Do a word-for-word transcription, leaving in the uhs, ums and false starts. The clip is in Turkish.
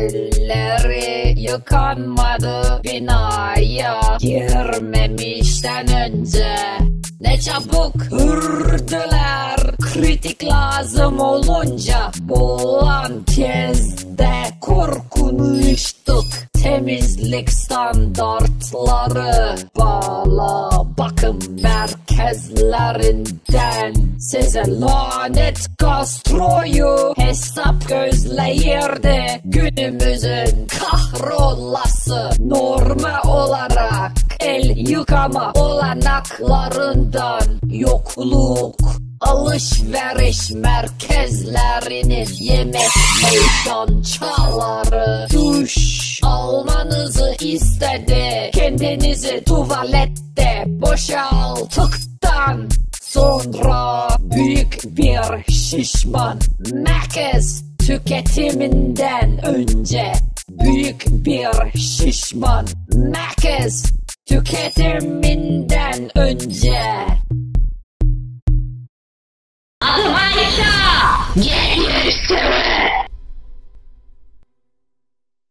Elleri yıkanmadı binaya girmemişten önce. Ne çabuk hürdüler kritik lazım olunca. Bulan kezde korkunmuştuk. Temizlik standartları bağla bakım merkezlerinden. Size lanet gastroyu hesap gözleyirdi. Günümüzün kahrolası norma olarak el yıkama olanaklarından yokluk. Alışveriş merkezlerinin yemek meydançaları duş almanızı istedi. Kendinizi tuvalette boşalttıktan sonra büyük bir şişman Mac'es tüketiminden önce büyük bir şişman Mac'es tüketiminden önce. Adım Ayşe. Gel